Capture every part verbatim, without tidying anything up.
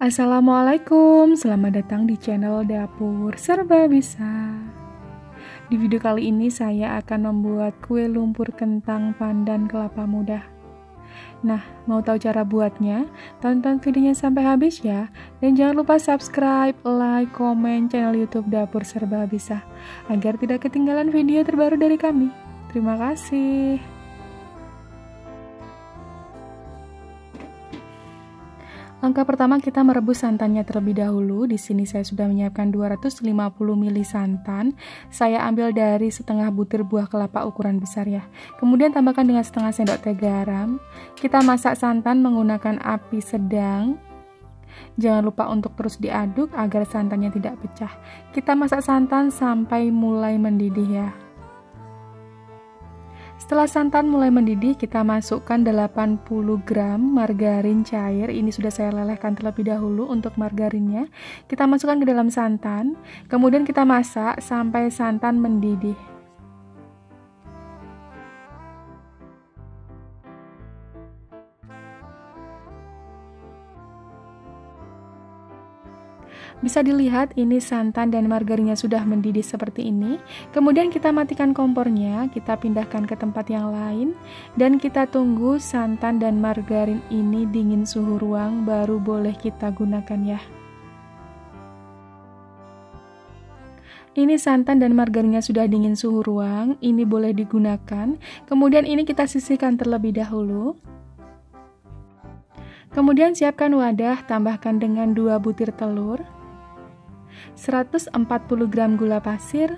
Assalamualaikum, selamat datang di channel Dapur Serba Bisa. Di video kali ini saya akan membuat kue lumpur kentang pandan kelapa muda. Nah, mau tahu cara buatnya? Tonton videonya sampai habis ya. Dan jangan lupa subscribe, like, komen channel YouTube Dapur Serba Bisa agar tidak ketinggalan video terbaru dari kami. Terima kasih. Langkah pertama, kita merebus santannya terlebih dahulu. Di sini saya sudah menyiapkan dua ratus lima puluh mililiter santan. Saya ambil dari setengah butir buah kelapa ukuran besar ya. Kemudian tambahkan dengan setengah sendok teh garam. Kita masak santan menggunakan api sedang. Jangan lupa untuk terus diaduk agar santannya tidak pecah. Kita masak santan sampai mulai mendidih ya. Setelah santan mulai mendidih, kita masukkan delapan puluh gram margarin cair. Ini sudah saya lelehkan terlebih dahulu untuk margarinnya. Kita masukkan ke dalam santan, kemudian kita masak sampai santan mendidih. Bisa dilihat ini santan dan margarinnya sudah mendidih seperti ini. Kemudian kita matikan kompornya, kita pindahkan ke tempat yang lain, dan kita tunggu santan dan margarin ini dingin suhu ruang, baru boleh kita gunakan ya. Ini santan dan margarinnya sudah dingin suhu ruang, ini boleh digunakan. Kemudian ini kita sisihkan terlebih dahulu. Kemudian siapkan wadah, tambahkan dengan dua butir telur, seratus empat puluh gram gula pasir,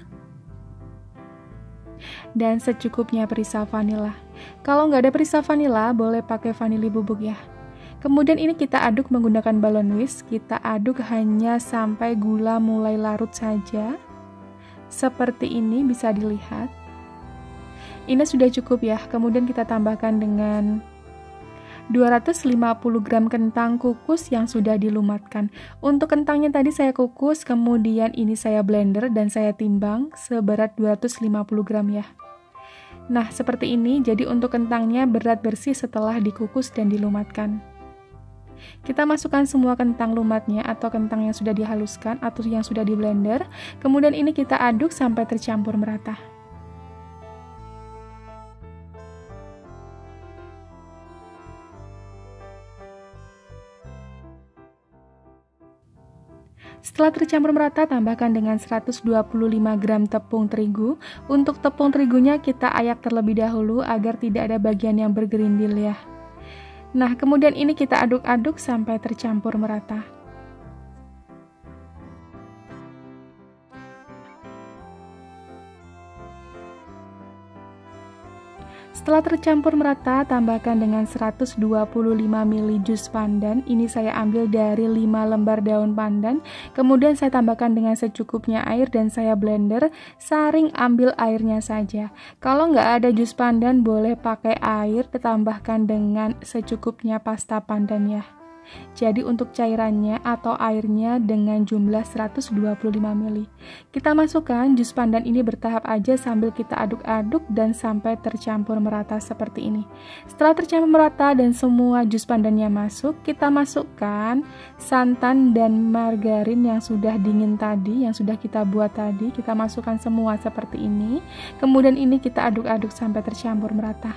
dan secukupnya perisa vanila. Kalau nggak ada perisa vanila, boleh pakai vanili bubuk ya. Kemudian ini kita aduk menggunakan balon whisk. Kita aduk hanya sampai gula mulai larut saja. Seperti ini bisa dilihat. Ini sudah cukup ya. Kemudian kita tambahkan dengan dua ratus lima puluh gram kentang kukus yang sudah dilumatkan. Untuk kentangnya tadi saya kukus, kemudian ini saya blender dan saya timbang seberat dua ratus lima puluh gram ya. Nah, seperti ini. Jadi untuk kentangnya berat bersih setelah dikukus dan dilumatkan. Kita masukkan semua kentang lumatnya atau kentang yang sudah dihaluskan atau yang sudah di blender. Kemudian ini kita aduk sampai tercampur merata. Setelah tercampur merata, tambahkan dengan seratus dua puluh lima gram tepung terigu. Untuk tepung terigunya kita ayak terlebih dahulu agar tidak ada bagian yang bergerindil ya. Nah, kemudian ini kita aduk-aduk sampai tercampur merata. Setelah tercampur merata, tambahkan dengan seratus dua puluh lima mililiter jus pandan. Ini saya ambil dari lima lembar daun pandan. Kemudian saya tambahkan dengan secukupnya air dan saya blender. Saring ambil airnya saja. Kalau nggak ada jus pandan, boleh pakai air, ditambahkan dengan secukupnya pasta pandan ya. Jadi untuk cairannya atau airnya dengan jumlah seratus dua puluh lima mililiter. Kita masukkan jus pandan ini bertahap aja sambil kita aduk-aduk dan sampai tercampur merata seperti ini. Setelah tercampur merata dan semua jus pandannya masuk, kita masukkan santan dan margarin yang sudah dingin tadi, yang sudah kita buat tadi. Kita masukkan semua seperti ini. Kemudian ini kita aduk-aduk sampai tercampur merata.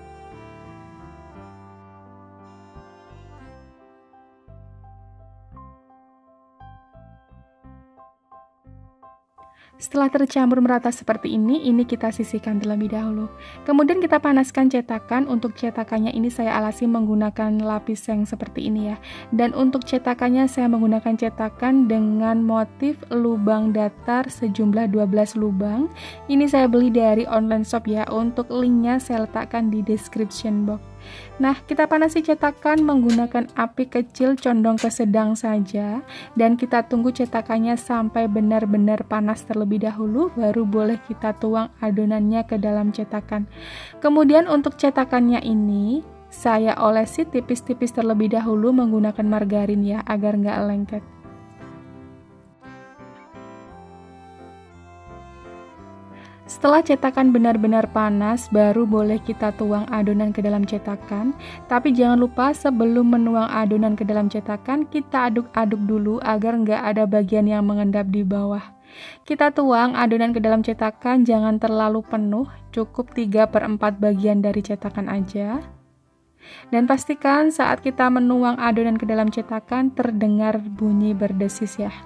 Setelah tercampur merata seperti ini, ini kita sisihkan terlebih dahulu. Kemudian kita panaskan cetakan. Untuk cetakannya ini saya alasi menggunakan lapis yang seperti ini ya. Dan untuk cetakannya saya menggunakan cetakan dengan motif lubang datar sejumlah dua belas lubang. Ini saya beli dari online shop ya. Untuk linknya saya letakkan di description box. Nah, kita panasi cetakan menggunakan api kecil condong ke sedang saja, dan kita tunggu cetakannya sampai benar-benar panas terlebih dahulu, baru boleh kita tuang adonannya ke dalam cetakan. Kemudian untuk cetakannya ini saya olesi tipis-tipis terlebih dahulu menggunakan margarin ya, agar nggak lengket. Setelah Setelah cetakan benar-benar panas, baru boleh kita tuang adonan ke dalam cetakan. Tapi jangan lupa sebelum menuang adonan ke dalam cetakan, kita aduk-aduk dulu agar nggak ada bagian yang mengendap di bawah. Kita tuang adonan ke dalam cetakan, jangan terlalu penuh, cukup tiga per empat bagian dari cetakan aja. Dan pastikan saat kita menuang adonan ke dalam cetakan terdengar bunyi berdesis ya.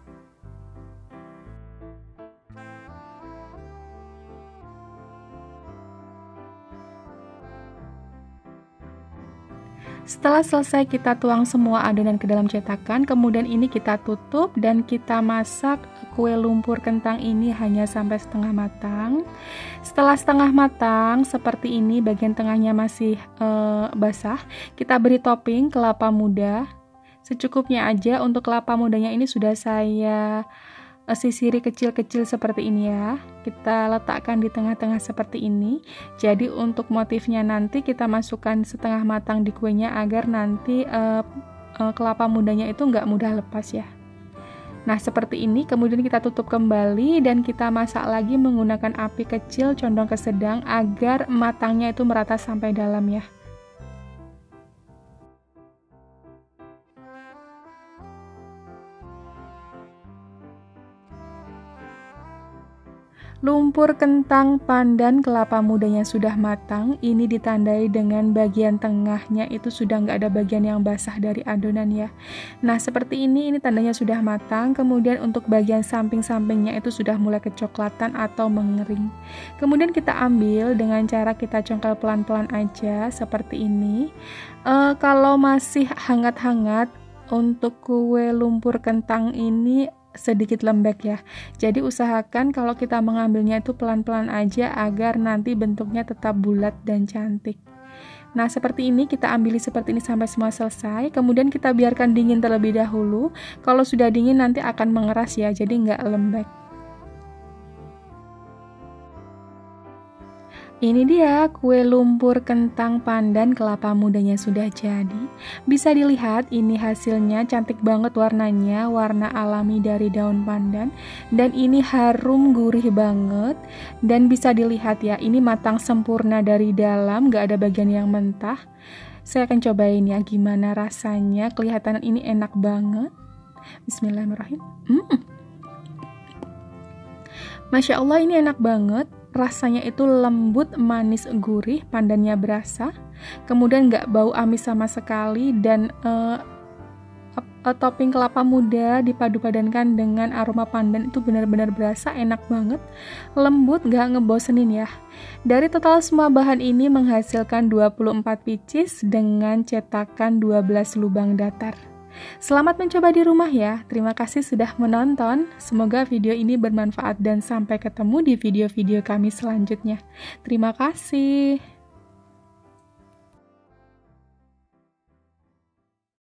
Setelah selesai kita tuang semua adonan ke dalam cetakan, kemudian ini kita tutup dan kita masak kue lumpur kentang ini hanya sampai setengah matang. Setelah setengah matang seperti ini, bagian tengahnya masih e, basah, kita beri topping kelapa muda secukupnya aja. Untuk kelapa mudanya ini sudah saya sisiri kecil-kecil seperti ini ya, kita letakkan di tengah-tengah seperti ini. Jadi untuk motifnya nanti kita masukkan setengah matang di kuenya agar nanti uh, uh, kelapa mudanya itu nggak mudah lepas ya. Nah seperti ini, kemudian kita tutup kembali dan kita masak lagi menggunakan api kecil condong ke sedang agar matangnya itu merata sampai dalam ya. Lumpur kentang pandan kelapa mudanya sudah matang. Ini ditandai dengan bagian tengahnya itu sudah nggak ada bagian yang basah dari adonan ya. Nah seperti ini, ini tandanya sudah matang. Kemudian untuk bagian samping-sampingnya itu sudah mulai kecoklatan atau mengering. Kemudian kita ambil dengan cara kita congkel pelan-pelan aja seperti ini. E, kalau masih hangat-hangat, untuk kue lumpur kentang ini sedikit lembek ya, jadi usahakan kalau kita mengambilnya itu pelan-pelan aja agar nanti bentuknya tetap bulat dan cantik. Nah seperti ini, kita ambil seperti ini sampai semua selesai, kemudian kita biarkan dingin terlebih dahulu. Kalau sudah dingin nanti akan mengeras ya, jadi nggak lembek. Ini dia kue lumpur kentang pandan kelapa mudanya sudah jadi. Bisa dilihat ini hasilnya, cantik banget warnanya, warna alami dari daun pandan. Dan ini harum gurih banget. Dan bisa dilihat ya, ini matang sempurna dari dalam, gak ada bagian yang mentah. Saya akan cobain ya gimana rasanya, kelihatan ini enak banget. Bismillahirrahmanirrahim. hmm. Masya Allah, ini enak banget. Rasanya itu lembut, manis, gurih, pandannya berasa, kemudian nggak bau amis sama sekali, dan uh, uh, topping kelapa muda dipadu-padankan dengan aroma pandan itu benar-benar berasa, enak banget, lembut, nggak ngebosenin ya. Dari total semua bahan ini menghasilkan dua puluh empat pieces dengan cetakan dua belas lubang datar. Selamat mencoba di rumah ya. Terima kasih sudah menonton. Semoga video ini bermanfaat dan sampai ketemu di video-video kami selanjutnya. Terima kasih.